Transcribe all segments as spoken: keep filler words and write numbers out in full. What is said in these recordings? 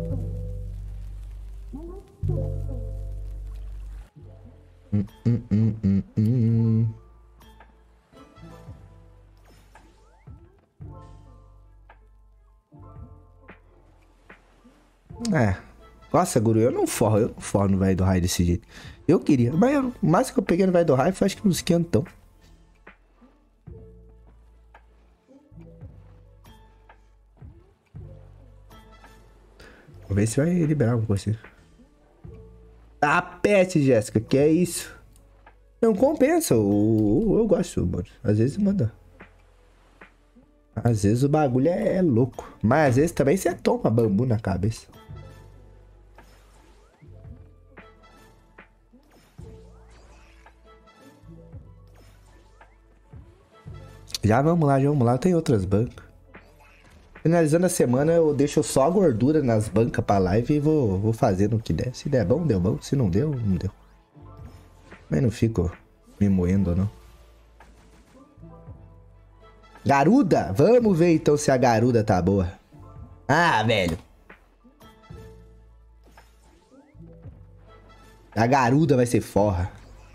Hum, hum, hum, hum, hum. É. Nossa, guru, eu não forro, eu não forro no velho do raio desse jeito. Eu queria, mas eu, o máximo que eu peguei no velho do raio foi acho que uns quinhentão. Vamos ver se vai liberar alguma coisa assim. Ah, peste, Jéssica, que é isso? Não compensa, eu, eu gosto, mano. Às vezes manda. Às vezes o bagulho é, é louco. Mas às vezes também você toma bambu na cabeça. Já vamos lá, já vamos lá. Tem outras bancas. Finalizando a semana, eu deixo só a gordura nas bancas pra live e vou, vou fazendo o que der. Se der bom, deu bom. Se não deu, não deu. Mas não fico me moendo, não. Garuda? Vamos ver então se a garuda tá boa. Ah, velho. A garuda vai ser forra.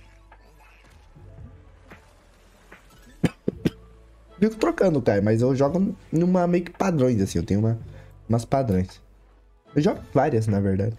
Fico trocando, cara, mas eu jogo numa meio que padrões, assim. Eu tenho uma, umas padrões. Eu jogo várias, na verdade.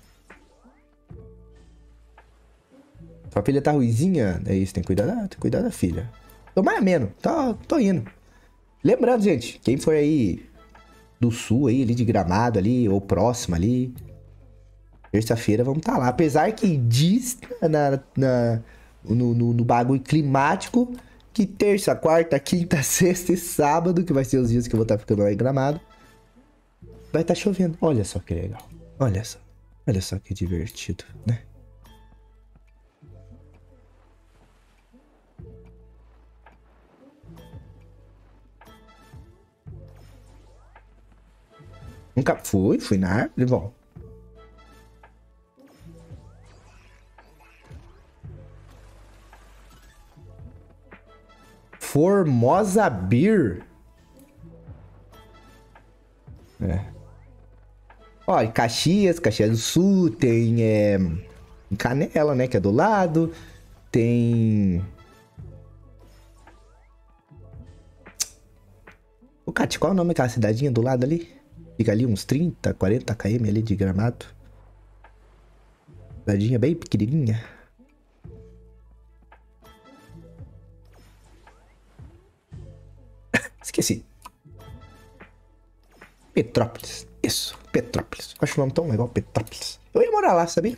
Sua filha tá ruizinha? É isso, tem que cuidar da, tem que cuidar da filha. Tô mais ameno, tô, tô indo. Lembrando, gente, quem for aí do sul, aí, ali de Gramado, ali, ou próximo ali, terça-feira vamos estar tá lá. Apesar que diz na, na, no, no, no bagulho climático que terça, quarta, quinta, sexta e sábado, que vai ser os dias que eu vou estar tá ficando lá em Gramado, vai estar tá chovendo. Olha só que legal. Olha só. Olha só que divertido, né? Nunca fui, fui na árvore, bom. Formosa Beer. É. Ó, em Caxias, Caxias do Sul, tem é, em Canela, né, que é do lado. Tem... Ô, Cati, qual é o nome daquela cidadinha do lado ali? Fica ali uns trinta, quarenta quilômetros ali de Gramado. Cidadinha bem pequenininha. Esqueci. Petrópolis. Isso, Petrópolis. Acho o nome tão legal, Petrópolis. Eu ia morar lá, sabia?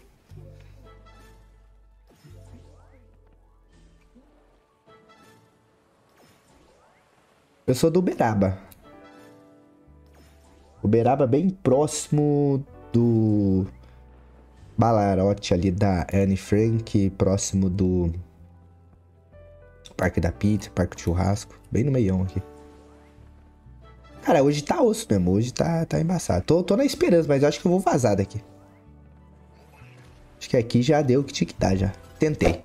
Eu sou do Uberaba. Uberaba bem próximo do Balarote ali da Anne Frank, próximo do Parque da Pizza, Parque do Churrasco, bem no meião aqui. Cara, hoje tá osso mesmo, hoje tá, tá embaçado. Tô, tô na esperança, mas eu acho que eu vou vazar daqui. Acho que aqui já deu o que tinha que dar, já. Tentei.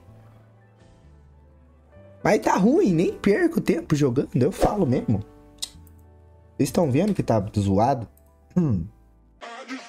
Mas tá ruim, nem perco tempo jogando, eu falo mesmo. Vocês estão vendo que tá zoado? Hum.